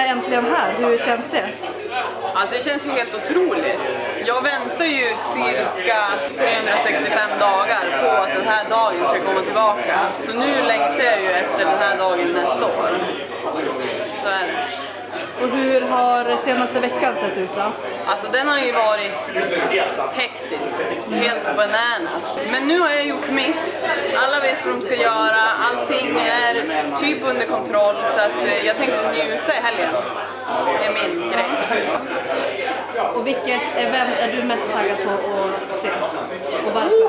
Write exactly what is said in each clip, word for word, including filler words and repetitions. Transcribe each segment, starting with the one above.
är äntligen här. Hur känns det? Alltså det känns ju helt otroligt. Jag väntar ju cirka trehundrasextiofem dagar på att den här dagen ska komma tillbaka. Så nu längtar jag ju efter den här dagen nästa år. Så är det. Och hur har senaste veckan sett ut då? Alltså den har ju varit hektisk, helt bananas. Men nu har jag gjort mitt, alla vet vad de ska göra, allting är typ under kontroll. Så att jag tänkte njuta i helgen, det är min grej. Och vilket event är du mest taggad på att se? Och varför?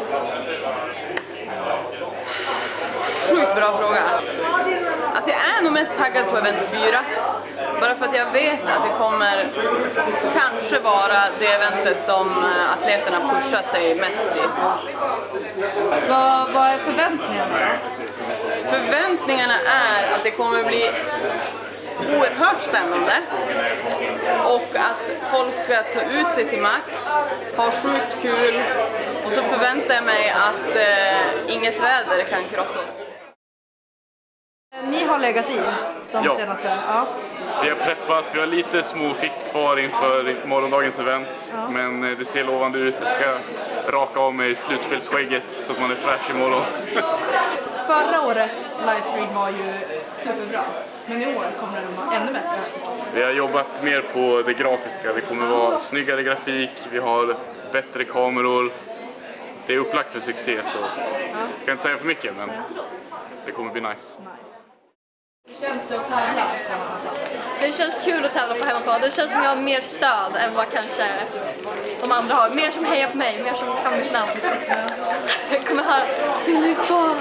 Sjukt bra fråga. Alltså jag är nog mest taggad på event fyra. Bara för att jag vet att det kommer kanske vara det eventet som atleterna pushar sig mest i. Vad, vad är förväntningarna då? Förväntningarna är att det kommer bli oerhört spännande och att folk ska ta ut sig till max, ha sjukt kul, och så förväntar jag mig att eh, inget väder kan krossa oss. Ni har legat i de ja. senaste? Ja. Vi har preppat, vi har lite små fix kvar inför morgondagens event. Ja. Men det ser lovande ut. Jag ska raka av mig slutspelsskägget så att man är fräsch imorgon. Förra årets livestream var ju superbra. Men i år kommer den vara ännu bättre. Vi har jobbat mer på det grafiska. Det kommer vara snyggare grafik, vi har bättre kameror. Det är upplagt för succé, så jag ska inte säga för mycket, men det kommer bli nice. Hur känns det att tävla på hemmaplan? Det känns kul att tävla på hemmaplan. Det känns som jag har mer stöd än vad kanske de andra har. Mer som hejar på mig, mer som kan mitt namn. Jag kommer höra Filippa.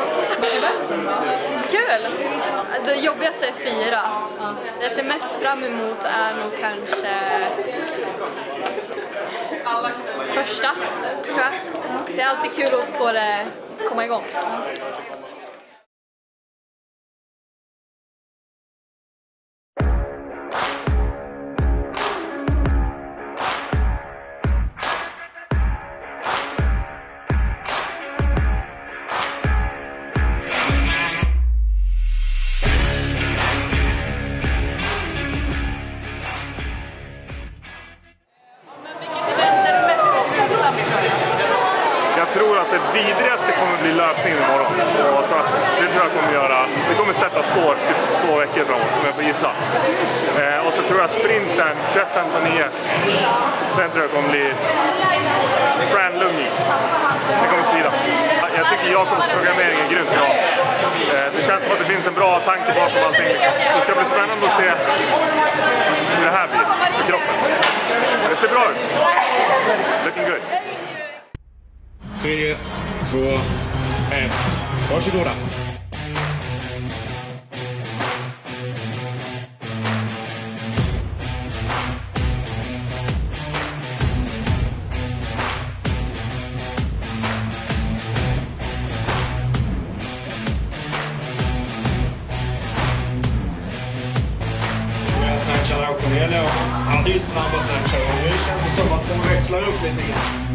Kul! Det jobbigaste är fyra. Det jag ser mest fram emot är nog kanske första, tror jag. Det är alltid kul att få det komma igång. Jag tror att det vidrigaste kommer bli löpningen imorgon. Och det tror jag kommer göra. Det kommer sätta spår typ två veckor framåt, om jag får gissa. Eh, och så tror jag sprinten tjugoett femtonio. Den tror jag kommer bli fränlungig. Det kommer svida. Jag tycker Jakobs programmering är grymt bra. Eh, det känns som att det finns en bra tanke bakom allting. Det ska bli spännande att se hur det här blir för kroppen. Det ser bra ut. Looking good. tre, två, ett. Varsågoda. Jag snatchar av Cornelia och hade ju snabba snatchar, och nu känns det som att hon växlar upp lite grann.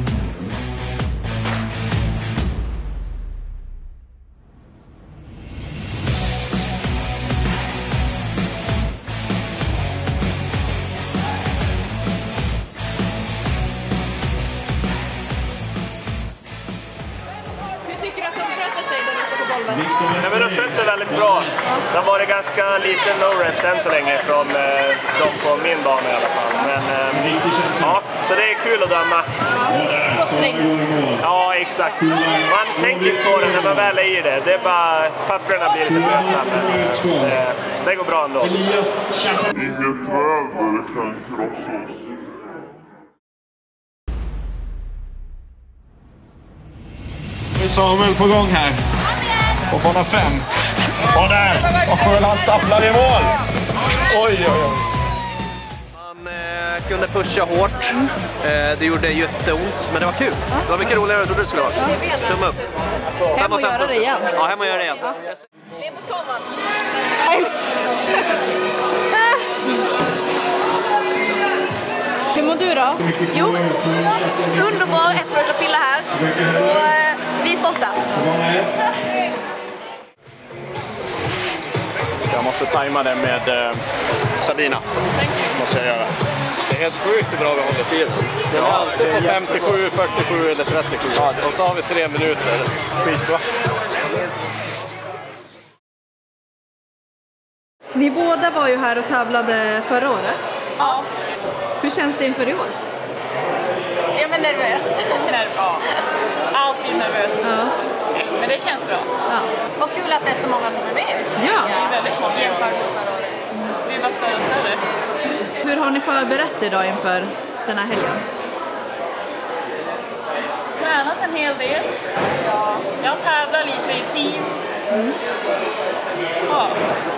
Nej, men de sköt sig väldigt bra. Det har varit ganska lite no-reps än så länge från eh, de på min bana i alla fall. Men eh, ja, så det är kul att döma. Ja, exakt. Man tänker på det när man väl är i det. Det är bara, papperna blir lite blöta, men eh, det går bra ändå. Inget väder kan krossa oss. Samuel på gång här. På bana fem. Och där! Och han stapplar i mål! Oj, oj, oj. Man eh, kunde pusha hårt. Eh, det gjorde jätteont, men det var kul. Det var mycket roligare än jag trodde det skulle vara. Så tumme upp. Hem och göra det igen. Ja, hem och göra det igen. Le mot kameran. Hur mår du då? Jo, underbar effort att fylla här. Så eh, vi är stolta. Jag måste tajma det med eh, Sabina. Måste jag göra. Det är helt sjukt hur bra vi håller tiden. Det är Ja, alltid det är på femtiosju, fyrtiosju eller trettiosju. Ja, och så har vi tre minuter. Skitbra. Ni båda var ju här och tävlade förra året. Ja. Hur känns det inför i år? Ja, men nervöst. Ja. Alltid nervöst. Ja. Men det känns bra. Ja. Och kul att det är så många som är med. Ja. Det är väldigt många jämfört med förra året. Vi är bara större och större. Hur har ni förberett idag inför den här helgen? Tränat en hel del. Ja. Jag tävlar lite i team. Mm. Ja.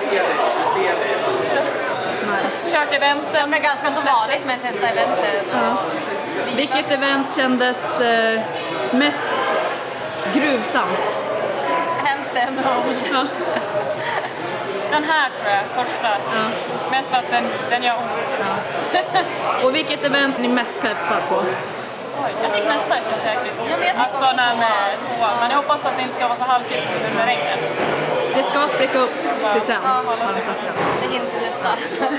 Kört eventen. Men ganska som vanligt med testa eventet. Ja. Vilket event kändes eh, mest gruvsamt? Handstand roll. Ja. Den här tror jag, första. Ja. Mest för att den, den gör ont. Ja. Och vilket event är ni mest peppar på? Jag tycker nästa känns jäkligt. Jag vet alltså när med tvåan. Men jag hoppas att det inte ska vara så halkigt nu med regnet. Det ska spricka upp till sen. Ja, har de sagt. det hinner till nästa.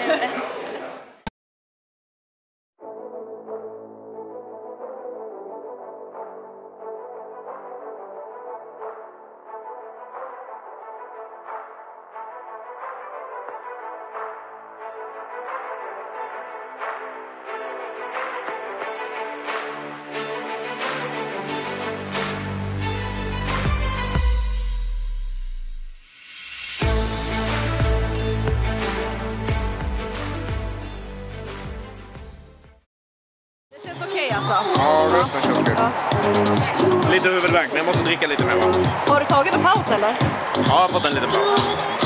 Okej alltså. Ja, rösten känns kul. Ja. Lite huvudvärk, men jag måste dricka lite mer. Va? Har du tagit en paus eller? Ja, jag har fått en liten paus.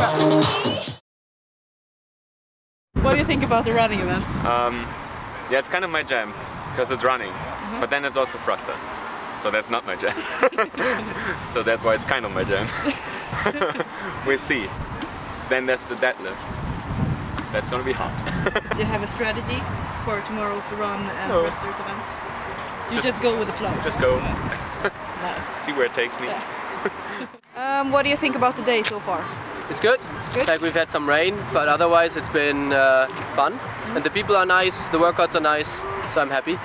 What do you think about the running event? Um, yeah, it's kind of my jam because it's running, mm-hmm. but then it's also thruster, so that's not my jam. So that's why it's kind of my jam. We'll see. Then there's the deadlift. That's gonna be hard. Do you have a strategy for tomorrow's run and No. thrusters event? You just, Just- go with the flow. Just go, Nice. see where it takes me. Yeah. Um, what do you think about the day so far? It's good. Good. Like we've had some rain, but otherwise it's been uh, fun. Mm-hmm. And the people are nice, the workouts are nice, so I'm happy.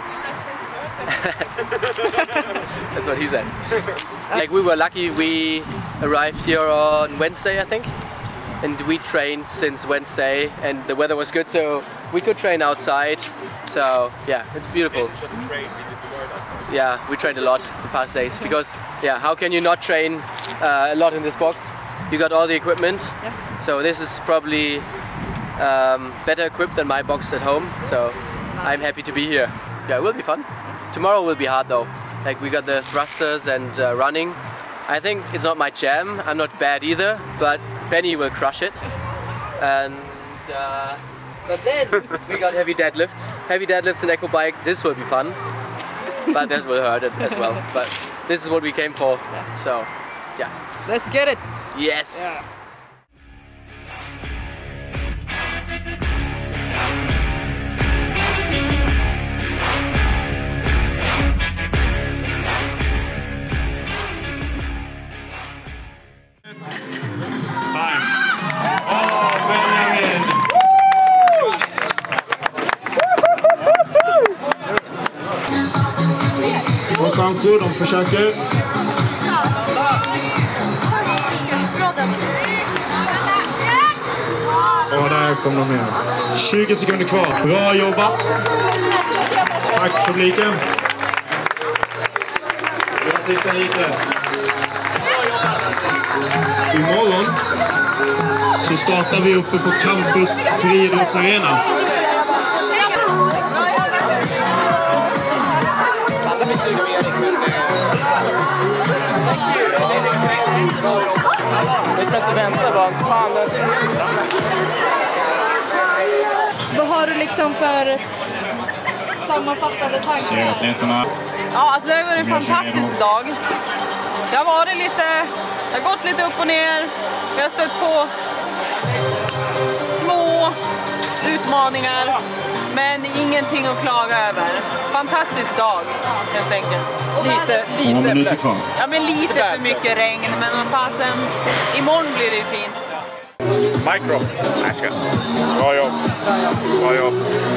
That's what he said. Like we were lucky, we arrived here on Wednesday, I think. And we trained since Wednesday and the weather was good, so we could train outside. So yeah, it's beautiful. Yeah, we trained a lot the past days because yeah, how can you not train uh, a lot in this box? You got all the equipment, Yeah. so this is probably um, better equipped than my box at home. So I'm happy to be here. Yeah, it will be fun. Tomorrow will be hard though. Like we got the thrusters and uh, running. I think it's not my jam. I'm not bad either, but Benny will crush it. And uh, but then we got heavy deadlifts, heavy deadlifts and echo bike. This will be fun, but that will hurt as, as well. But this is what we came for. So yeah. Let's get it! Yes. Yeah. Time. Åh, Benjamin! Och chanser, de försöker. Och där kom de med. tjugo sekunder kvar. Bra jobbat. Tack publiken. Det var sista hitet. Imorgon så startar vi uppe på Campus Friidrottsarena. Vad har du liksom för sammanfattande tankar? Serieatleterna. Ja, alltså det har varit en fantastisk dag. Det har varit lite, det har gått lite upp och ner. Vi har stött på små utmaningar, men ingenting att klaga över. Fantastisk dag, helt enkelt. Lite, Två minuter lite kvar. Ja, men lite för mycket regn, men vad fasen, imorgon blir det ju fint. Mic drop. Nej, ska. Bra jobb. Bra jobb.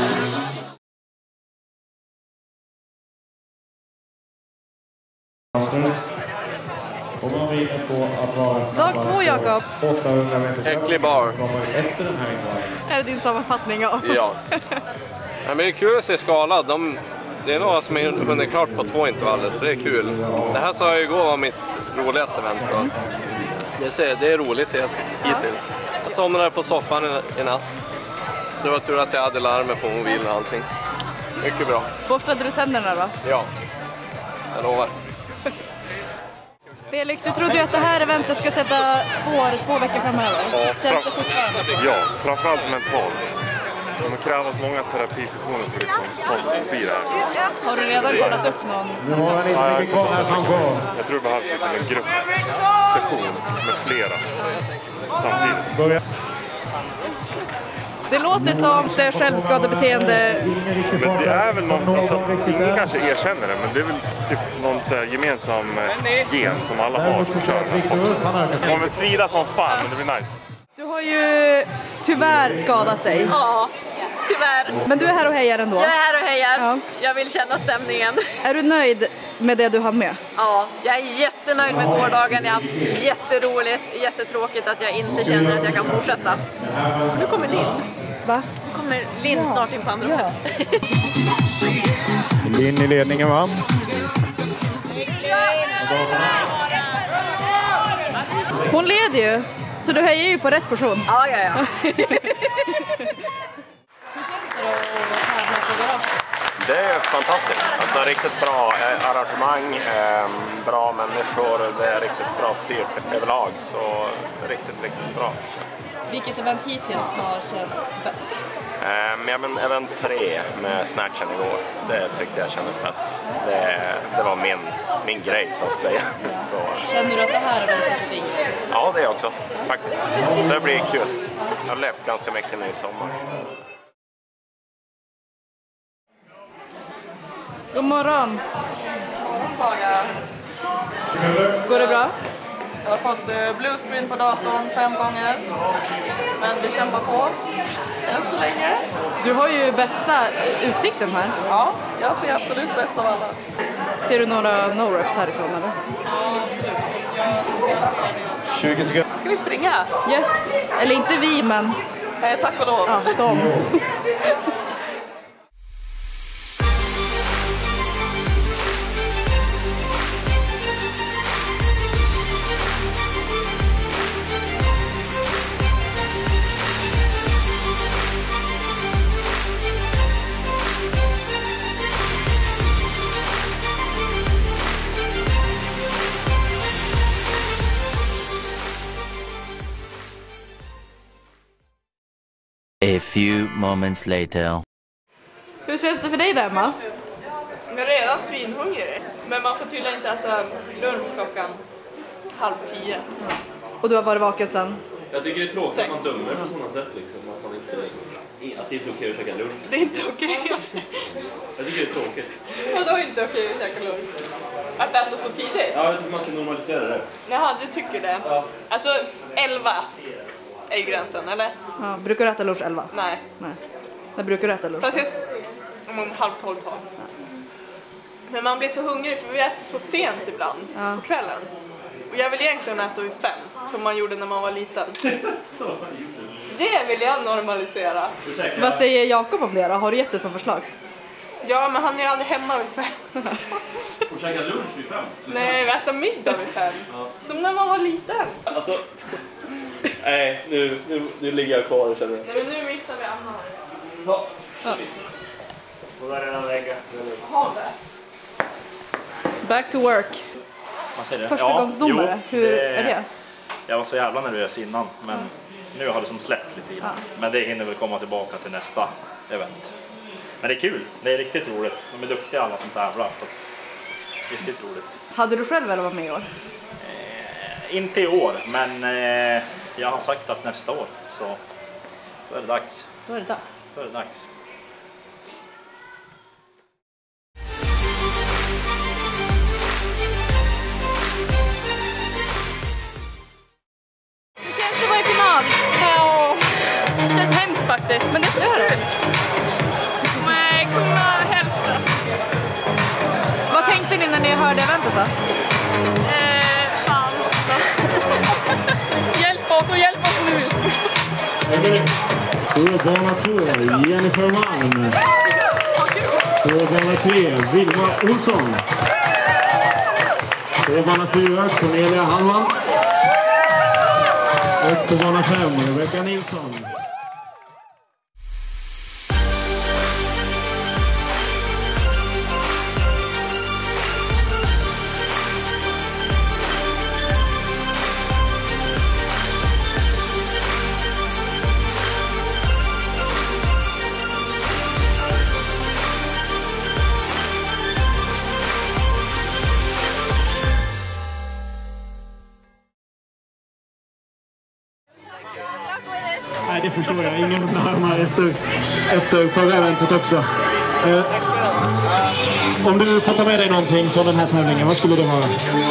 Dag två, Jakob. Äcklig bar. Är det din sammanfattning av? Ja. Ja, men det är kul att se skala. De, det är några som har hunnit klart på två intervaller, så det är kul. Det här sa jag igår var mitt roligaste event. Så. Det, ser, det är roligt hittills. Jag somnade på soffan i, i natt. Så det var tur att jag hade larmet på mobilen och allting. Mycket bra. Borstade du tänderna då? Ja, jag lovar. Felix, du trodde ju att det här eventet ska sätta spår två veckor framöver. Ja, Känns det fortfarande så? Ja, framförallt mentalt. Det kommer krävas många terapisessioner för att liksom ta sig förbi det här. Har du redan kollat upp någon? Ja, jag, jag tror det behövs liksom en gruppsession med flera samtidigt. Det låter som det självskadebeteende. Men det är väl någon, alltså, ingen kanske erkänner det, men det är väl typ någon så här gemensam eh, gen som alla har som kör den här sporten. Det kommer svida som fan, men det blir nice. Du har ju tyvärr skadat dig. Ja, tyvärr. Men du är här och hejar ändå. Jag är här och hejar. Ja. Jag vill känna stämningen. Är du nöjd med det du hann med? Ja, jag är jättenöjd med gårdagen. Jag har haft jätteroligt, jättetråkigt att jag inte känner att jag kan fortsätta. Så nu kommer Linn. Va? Nu kommer Linn ja. snart in på andra ja. Linn i ledningen, va? Hon leder ju, så du hejar ju på rätt person. Ja, ja, ja. Hur känns det då att tävla på garage? Det är fantastiskt. Alltså riktigt bra arrangemang, eh, bra människor, det är riktigt bra styrt överlag. Så riktigt, riktigt bra känns det. Vilket event hittills har känts bäst? Eh, ja, men event tre med snatchen igår, det tyckte jag kändes bäst. Det, det var min, min grej så att säga. Så. Känner du att det här eventet är din grej? Ja, det är också faktiskt. Så det blir kul. Jag har levt ganska mycket nu i sommar. God morgon. Saga. Går det bra? Jag har fått uh, bluescreen på datorn fem gånger. Men vi kämpar på än så länge. Du har ju bästa utsikten här. Ja, jag ser absolut bäst av alla. Ser du några no-reps härifrån eller? Ja, absolut. Jag, jag ser det. tjugo sekunder. Ska vi springa? Yes. Eller inte vi, men... Nej, tack och lov. Ja, de. A few moments later. Hur känns det för dig där, Emma? Jag är redan svinhungrig. Men man får tydligen inte äta lunch klockan halv tio. Och du har varit vaken sen? Jag tycker det är tråkigt att man dömer på sådana sätt liksom. Att, man inte, att det inte är okej att käka lunch. Det är inte okej. Jag tycker det är tråkigt. Vadå inte okej att käka lunch? Att äta så tidigt? Ja, jag tycker man ska normalisera det. Jaha, du tycker det? Ja. Alltså, elva är ju gränsen, eller? Ja, brukar du äta lunch elva? Nej. Nej. När brukar du äta lunch? Fast jag... Om halv tolv tolv. Ja. Men man blir så hungrig för vi äter så sent ibland ja. på kvällen. Och jag vill egentligen äta vid fem, som man gjorde när man var liten. Det vill jag normalisera. Vad säger Jakob om det då? Har du gett det som förslag? Ja, men han är ju aldrig hemma vid fem. Och käka lunch vid fem? Nej, vi äter middag vid fem. Ja. Som när man var liten. Alltså... Nej, nu, nu, nu ligger jag kvar och känner det. Nej, men nu missar vi Anna. Ja. Ja. Och där är en lägga. Ha det. Back to work. Första ja, gångsdomare, jo, hur det, är det? Jag var så jävla nervös innan, men mm. nu har det som släppt lite innan. Ja. Men det hinner väl komma tillbaka till nästa event. Men det är kul, det är riktigt roligt. De är duktiga alla som tävlar. Riktigt roligt. Hade du själv velat vara med i år? Eh, inte i år, men eh, jag har sagt att nästa år så då är det dags. Då är det dags. Då är det dags. Hur känns det att vara i final? Ja, hörde eventet då? Eh, fan också. Hjälp oss och hjälp oss nu! På bana två, Jennifer Malm. På bana tre, Vilma Olsson. På bana fyra, Cornelia Hallman. Och på bana fem, Rebecca Nilsson. Nej, det förstår jag. Inga närmare efter, efter förra eventet också. Eh, om du får ta med dig någonting från den här tävlingen, vad skulle det vara?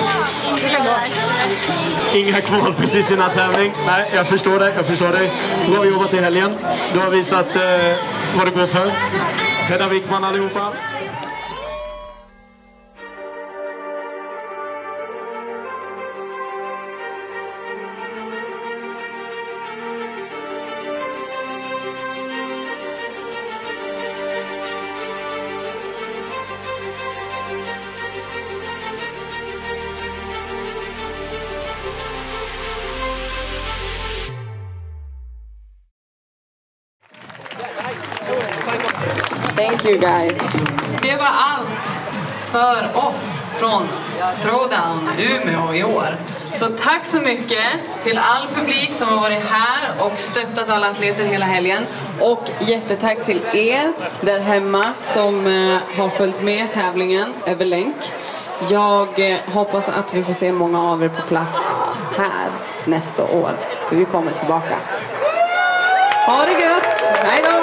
Inga kval precis i den här tävling. Nej, jag förstår dig. Jag förstår dig. Bra jobbat i helgen. Du har visat eh, vad det går för. Hedda Wickman allihopa. Thank you guys. Det var allt för oss från Throwdown Umeå i år. Så tack så mycket till all publik som har varit här och stöttat alla atleter hela helgen. Och jättetack till er där hemma som har följt med tävlingen över länk. Jag hoppas att vi får se många av er på plats här nästa år. För vi kommer tillbaka. Ha det gött! Hej då!